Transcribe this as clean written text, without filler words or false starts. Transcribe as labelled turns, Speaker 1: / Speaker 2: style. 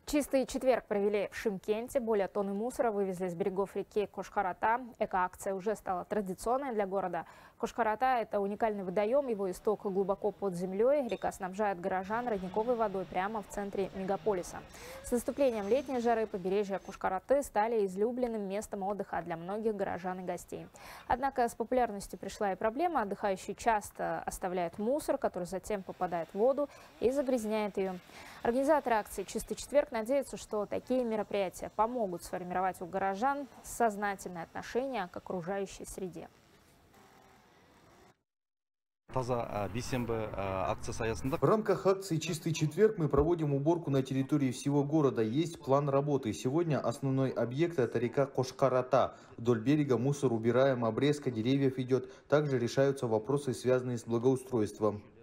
Speaker 1: Чистый четверг провели в Шымкенте. Более тонны мусора вывезли с берегов реки Кошкар-Ата. Эко-акция уже стала традиционной для города. Кошкар-Ата – это уникальный водоем. Его исток глубоко под землей. Река снабжает горожан родниковой водой прямо в центре мегаполиса. С наступлением летней жары побережья Кошкар-Аты стали излюбленным местом отдыха для многих горожан и гостей. Однако с популярностью пришла и проблема. Отдыхающие часто оставляют мусор, который затем попадает в воду и загрязняет ее. Организаторы акции «Чистый четверг» надеются, что такие мероприятия помогут сформировать у горожан сознательное отношение к окружающей среде.
Speaker 2: В рамках акции «Чистый четверг» мы проводим уборку на территории всего города. Есть план работы. Сегодня основной объект – это река Кошкар-Ата. Вдоль берега мусор убираем, обрезка деревьев идет. Также решаются вопросы, связанные с благоустройством.